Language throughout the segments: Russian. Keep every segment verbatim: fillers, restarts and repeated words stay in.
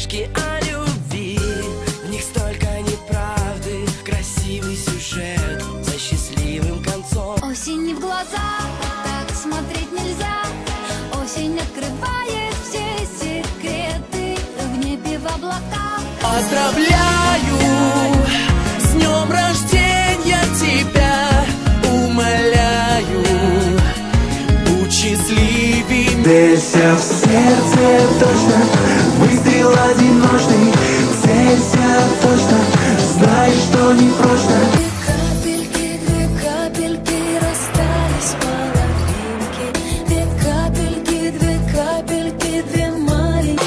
книжки о любви, в них столько неправды, красивый сюжет за счастливым концом. Осень не в глаза, так смотреть нельзя. Осень открывает все секреты в небе, в облаках. Поздравляю с днем рождения тебя, умоляю, будь счастливей. Целься в сердце точно, выстрел одиночный. Целься точно, знай, что не просто. Две капельки, две капельки расстались половинки. Две капельки, две капельки, две маленькие.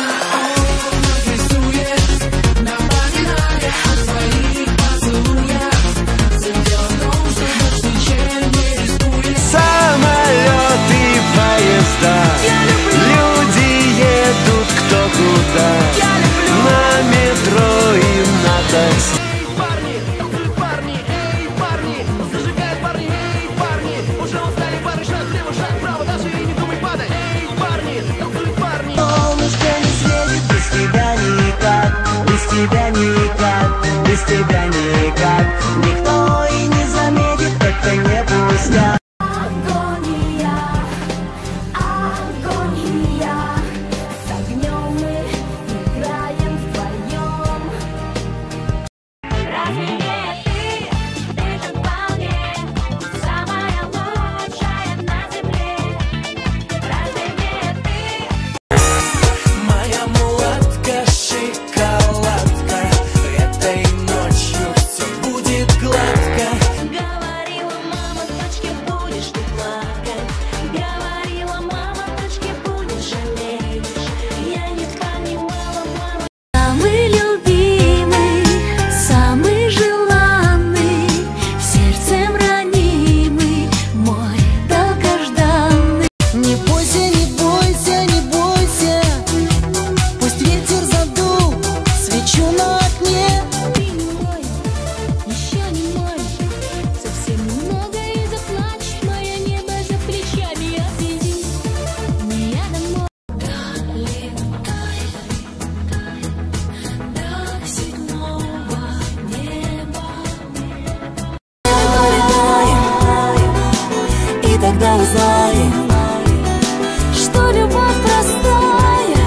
Самолеты, поезда, люди едут кто куда, на метро и на такси. Парни, парни, эй, парни, зажигают парни, эй, парни, уже устали пары, шаг влево, шаг вправо, даже и не думай падать, эй, парни, танцуют парни. Солнышко не светит без тебя никак, без тебя никак, без тебя никак. Никто и не заметит, это не пустяк. Агония, агония, с огнем мы играем вдвоем. Разве не ты, ты же вполне самая лучшая на земле? Разве не ты? Моя мулатка, шоколадка, этой ночью все будет гладко. Говорила мама, дочке, будешь ты плакать. Говорила мама, дочке, будешь жалеть. Я не понимала, мама. Самый любимый, самый желанный, сердцем ранимый, мой долгожданный. Не бойся, не бойся, не бойся, пусть ветер задул свечу на окне. Ты мой, еще не мой, совсем немного и заплачешь. Мое небо за плечами, отвези меня домой. Долетай до седьмого неба. И тогда узнаем, Что любовь простая.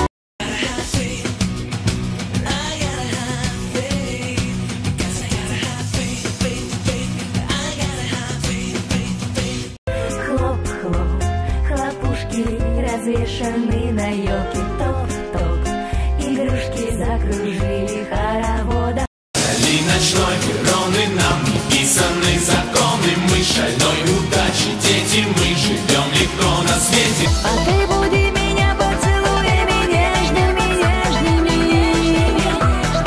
Хлоп-хлоп, хлопушки развешаны на елке. Топ-топ, игрушки закружили хоровода. День ночной, вероны нам неписанные законы. Мы шальной удачи, дети, мы живем легко на свете. А ты буди меня поцелуями нежными, нежными, нежными.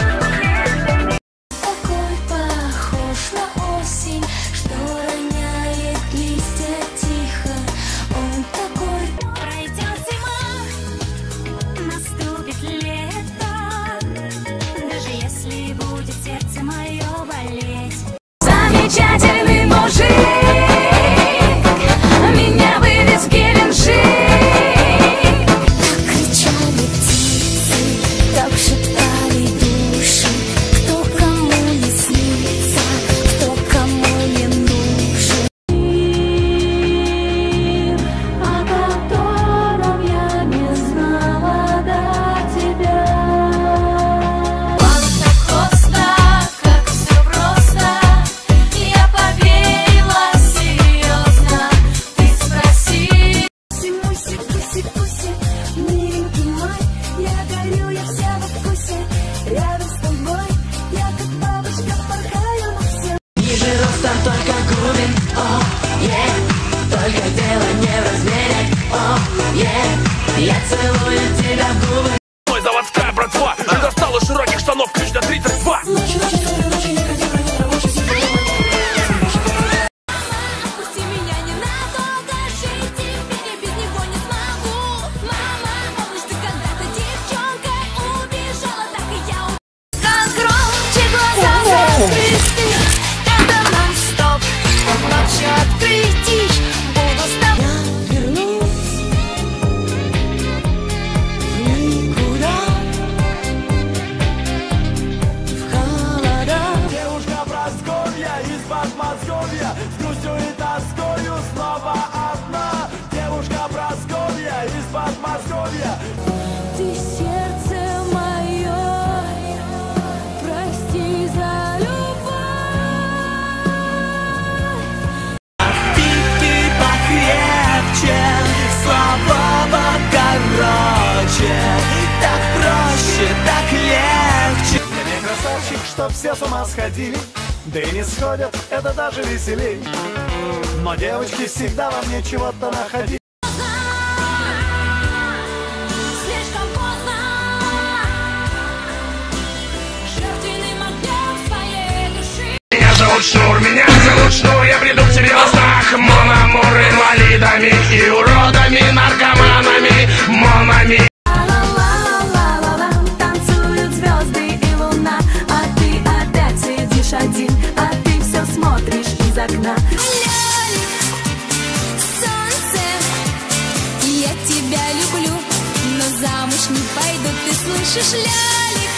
Такой похож на осень, что роняет листья тихо. Он такой. Пройдет зима, наступит лето. Даже если будет сердце мое болеть. Замечательный мужик, меня вы Просковья, с грустью и тоскою снова одна девушка Просковья из Подмосковья. Ты сердце мое, прости за любовь. Пики покрепче, слова покороче, так проще, так легче. Я не красавчик, чтоб все с ума сходили, да и не сходят, это даже веселей. Но девочки всегда во мне чего-то находили. Слишком поздно, жертвенным огнем своей души. Меня зовут Шнур, меня зовут Шнур, я приду к тебе во снах. Мон амур, инвалидами и уродами, наркоманами, монами. Ла-ла-ла-ла-ла-ла, танцуют звезды и луна, а ты опять сидишь один, а ты все смотришь из окна. Лёлик, солнце, я тебя люблю, но замуж не пойду, ты слышишь, Лёлик?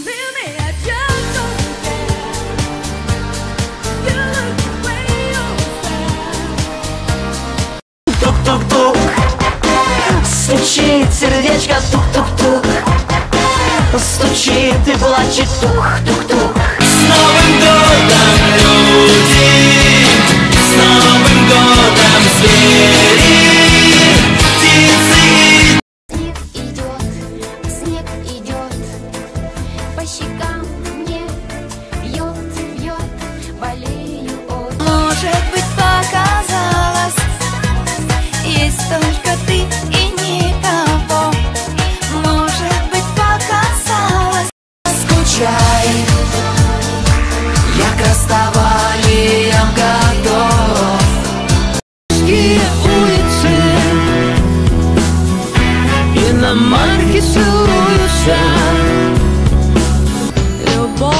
Тук-тук-тук, стучит сердечко, тук-тук-тук, стучит и плачет, тук-тук-тук. С Новым годом, люди, с Новым годом, звери, птицы. Снег идет, снег идет, по щекам мне бьет, бьет, болею от. Может быть, показалось, есть только ты и никого. Может быть, показалось. Скучай, я к расставаниям готов. И улицы, иномарки целуются. Любовь,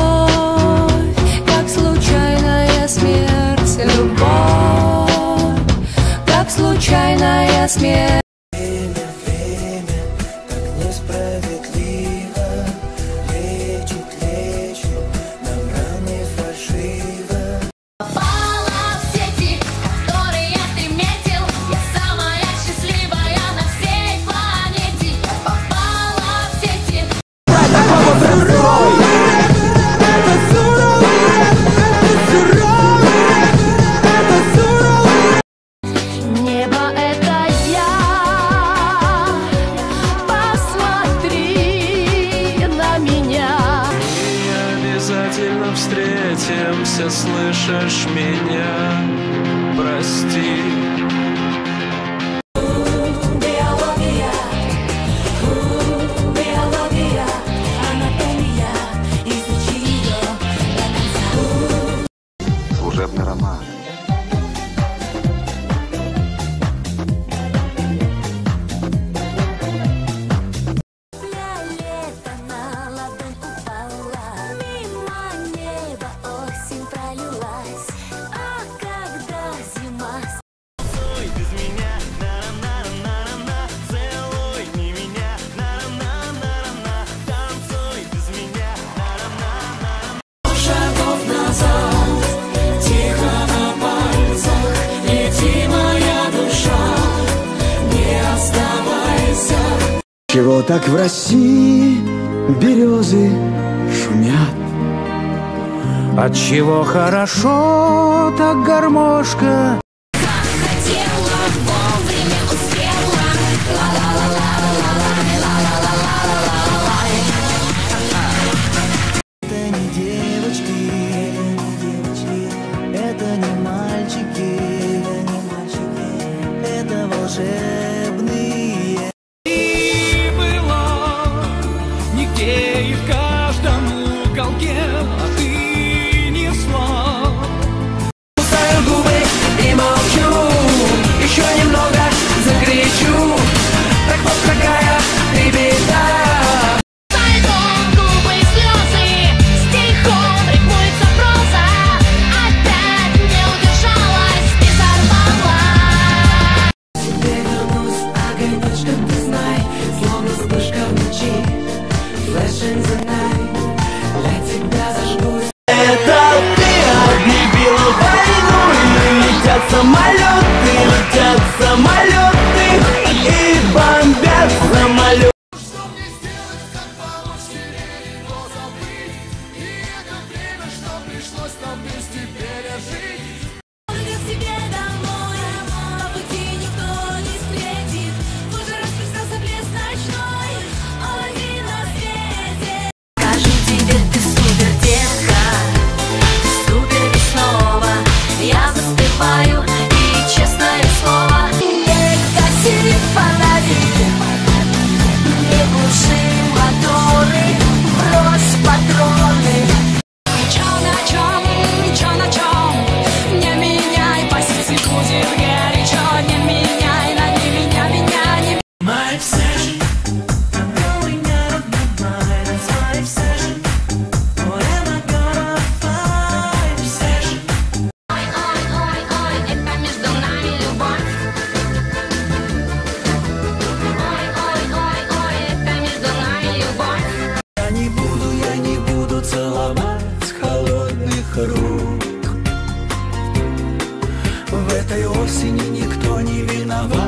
как случайная смерть. Любовь, как случайная смерть. Попала в сети, которые ты метил. Я самая счастливая на всей планете. Попала в сети. Небо — это я. Посмотри на меня. И обязательно встретимся, слышишь меня? Прости. Биология, биология, анатомия, изучи ее до конца. Служебный роман. Лето на ладонь упала, мимо неба осень пролилась, а когда зима. Шагов назад, тихо на пальцах, лети, моя душа, не оставайся. Чего так в России березы шумят? Отчего хорошо так гармошка? Хотела, вовремя успела. Это не девочки, это не мальчики, это волшебные. И было нигде и в каждом уголке, а ты несла. Кусаю губы и молчу, еще немного закричу. Так вот какая ты беда. Альбом, губы, слезы, стихом рифмуется проза. Опять не удержалась, ты сорвала. Тебе верну открываю, и честное слово, не гаси фонари, не глуши моторы, брось патроны. Чё на чём, чё на чём, не меняй позиции, будет горячо, не меняй, на не меня, меня не. My obsession, Going out of my mind, that's my obsession. What am I gonna find? obsession. Ой, ой, ой, ой, это между нами любовь. Ой, ой, ой, ой, это между нами любовь. Я не буду, я не буду целовать холодных рук. В этой осени никто не виноват.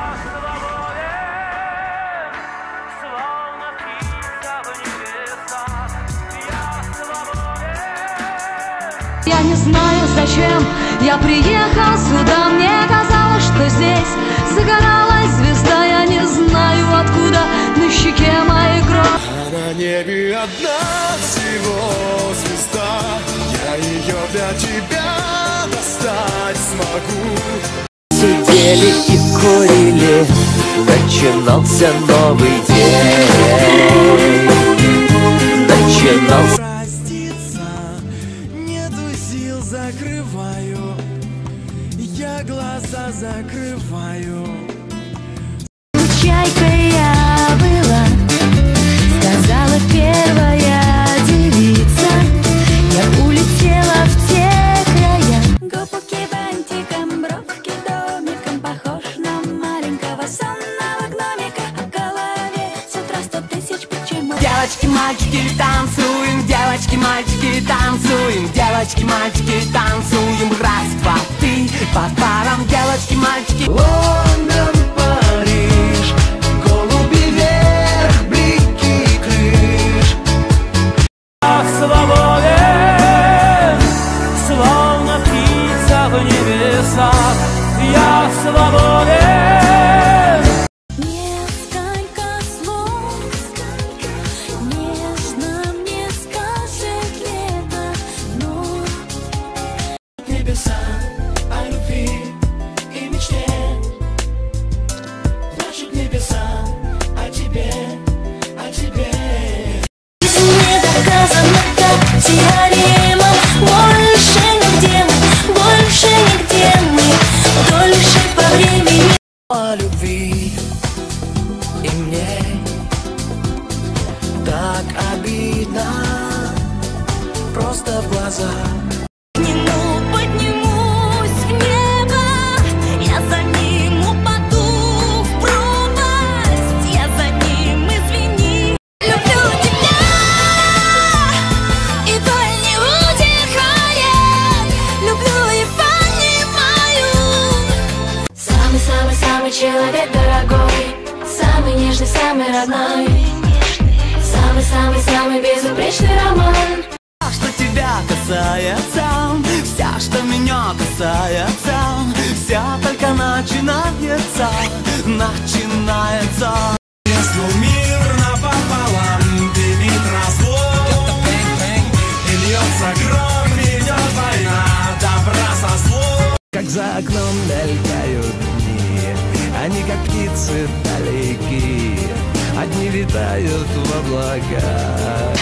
Я не знаю, зачем я приехал сюда. Мне казалось, что здесь загоралась звезда. Я не знаю, откуда на щеке моей кровь. А на небе одна всего звезда. Я ее для тебя достать смогу. Сидели и курили, начинался новый день. Начинался. Проститься, нету сил, закрываю. Я глаза закрываю. Чайкой я была, сказала первая девица. Я улетела в те края. Губки бантиком, бровки домиком, похож на маленького сонного гномика. А в голове с утра сто тысяч почему. Девочки, мальчики, танцуем, девочки, мальчики, танцуем, девочки, мальчики, танцуем, раз, два, три, по парам, девочки, мальчики. Лондон, Париж, голуби вверх, блики крыш. Я свободен, словно птица в небесах. Я свободен. Несколько слов нежно мне скажет лето, но Небеса о любви и мечте. Плачут небеса о тебе, о тебе. не доказано как теорема. Больше нигде мы, больше нигде мы, дольше по времени. О любви и мне так обидно, просто в глаза. Подниму, поднимусь в небо, я за ним упаду в пропасть, я за ним, извини. Люблю тебя, и боль не утихает, люблю и понимаю. Самый-самый-самый человек дорогой, самый нежный, самый родной, самый-самый-самый безупречный роман. Что тебя касается, вся, что меня касается, вся только начинается, начинается. Если мир напополам делит разлом, и льется кровь, идет война, добра со злом. Как за окном мелькают дни, они как птицы далеки, одни витают в облаках.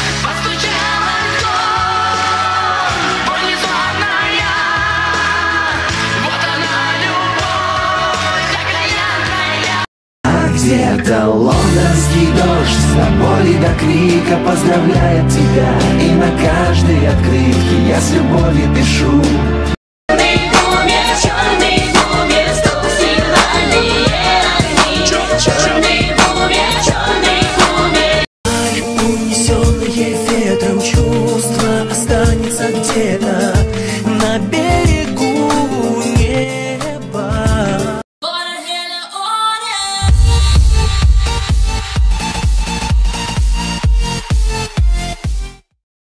Где-то лондонский дождь с боли до крика поздравляет тебя. И на каждой открытке я с любовью пишу: